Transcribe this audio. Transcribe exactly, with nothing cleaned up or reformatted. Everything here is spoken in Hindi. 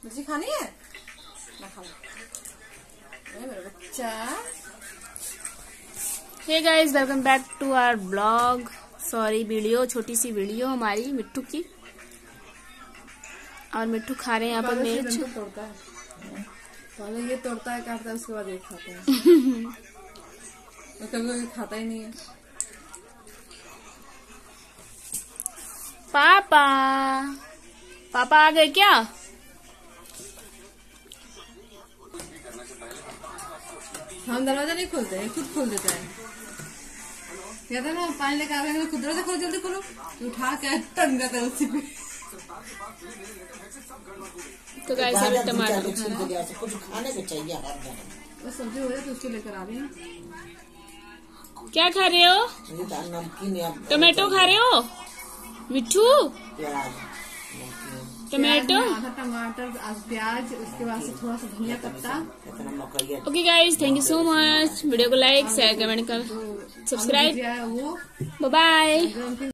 मिर्ची खानी है ना? खा मेरा बच्चा। Hey guys, welcome back to our blog. Sorry, video छोटी सी वीडियो हमारी मिट्टू की। और मिट्टू खा रहे हैं यहाँ पर मिर्च। तोड़ता है पहले ये तोड़ता है, काटता है, उसके बाद ये खाता है। तो कभी खाता ही नहीं है। पापा पापा आ गए क्या? हम दरवाजा नहीं खोलते हैं, खुद खोल देता है। कहते ना पानी लेकर आ रहे हैं, खुद दरवाजा खोलो, जल्दी खोलो। उठा के टंग जाता है उसी पे। तो गाइस अभी टमाटर कुछ खाने को चाहिए। बस सब्जी हो जाए तो उसको लेकर आ रहे हैं। क्या खा रहे हो? टमाटो खा रहे हो मिट्टू? टमाटो, आधा टमाटर, प्याज, उसके बाद से थोड़ा सा धनिया पत्ता। Okay guys, thank you so much. Video को लाइक शेयर कमेंट कर सब्सक्राइब। वो बाय बाय।